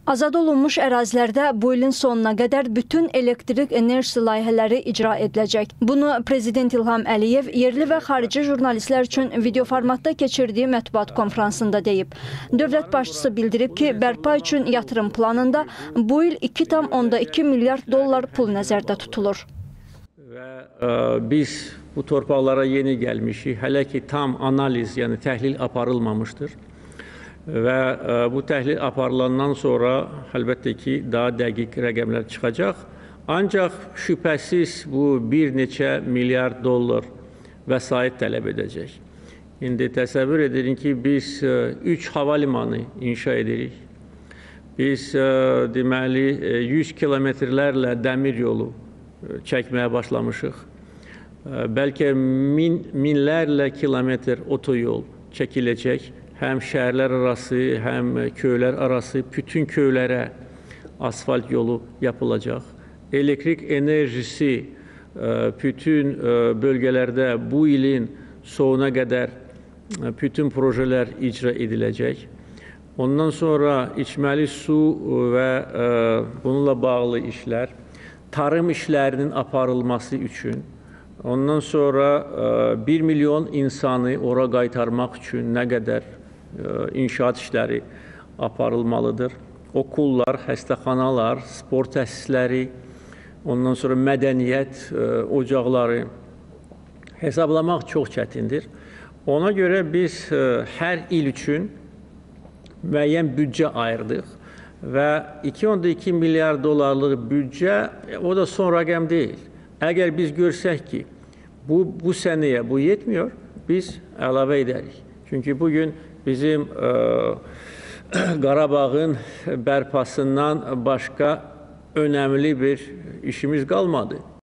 Azad olunmuş ərazilərdə bu ilin sonuna qədər bütün elektrik enerjisi layihələri icra ediləcək. Bunu Prezident İlham Əliyev yerli və xarici jurnalistlər üçün video formatda keçirdiyi mətbuat konfransında deyib. Dövlət başçısı bildirib ki, bərpa üçün yatırım planında bu il 2,2 milyard dollar pul nəzərdə tutulur. Biz bu torpaqlara yeni gəlmişik. Hələ ki tam analiz, yəni təhlil aparılmamışdır. Və bu təhlil aparılandan sonra əlbəttə ki, daha dəqiq rəqəmlər çıxacaq. Ancaq şübhəsiz bu bir neçə milyard dollar vəsait tələb edəcək. İndi təsəvvür edin ki, biz 3 hava limanı inşa edirik. Biz deməli 100 kilometrlərlə dəmir yolu çəkməyə başlamışıq. Bəlkə minlərlə kilometr otoyol çəkiləcək. Həm şəhərlər arası, həm köylər arası bütün köylərə asfalt yolu yapılacaq. Elektrik enerjisi bütün bölgələrdə bu ilin sonuna qədər bütün projelər icra ediləcək. Ondan sonra içməli su və bununla bağlı işlər, tarım işlərinin aparılması üçün, ondan sonra 1 milyon insanı ora qaytarmaq üçün nə qədər inşaat işləri aparılmalıdır. Okullar, xəstəxanalar, spor təsisləri, ondan sonra mədəniyyət ocaqları hesablamaq çox çətindir. Ona görə biz hər il üçün müəyyən büdcə ayırdıq və 2,2 milyard dollarlıq büdcə, o da son rəqəm deyil. Əgər biz görsək ki, bu sənəyə bu yetmiyor, biz əlavə edərik. Çünki bugün bizim Qarabağın bərpasından başqa önəmli bir işimiz qalmadı.